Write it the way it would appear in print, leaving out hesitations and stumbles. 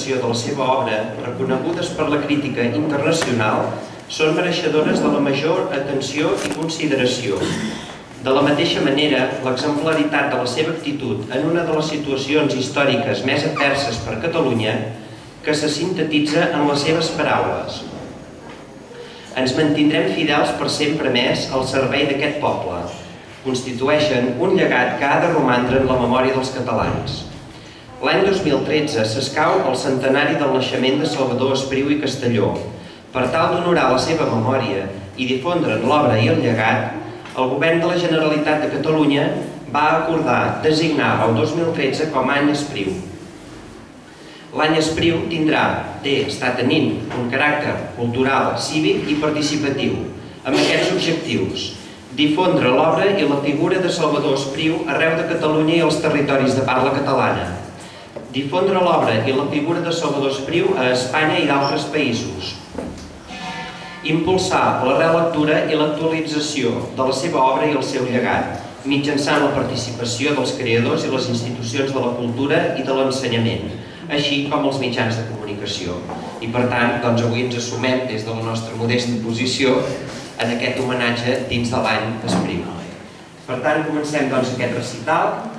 interpretació de la seva obra, reconegudes per la crítica internacional, són mereixedores de la major atenció i consideració. De la mateixa manera, l'exemplaritat de la seva actitud en una de les situacions històriques més adverses per Catalunya, que se sintetitza en les seves paraules. Ens mantindrem fidels per sempre més al servei d'aquest poble. Constitueixen un llegat que ha de romandre en la memòria dels catalans. L'any 2013 s'escau el centenari del naixement de Salvador Espriu i Castelló. Per tal d'honorar la seva memòria i difondre'n l'obra i el llegat, el Govern de la Generalitat de Catalunya va acordar designar el 2013 com a Any Espriu. L'Any Espriu està tenint un caràcter cultural, cívic i participatiu, amb aquests objectius: difondre l'obra i la figura de Salvador Espriu arreu de Catalunya i els territoris de parla catalana, difondre l'obra i la figura de Salvador Espriu a Espanya i d'altres països, impulsar la relectura i l'actualització de la seva obra i el seu llegat, mitjançant la participació dels creadors i les institucions de la cultura i de l'ensenyament, així com els mitjans de comunicació. I per tant, avui ens assumem des de la nostra modesta posició en aquest homenatge dins de l'Any Espriu. Per tant, comencem aquest recital.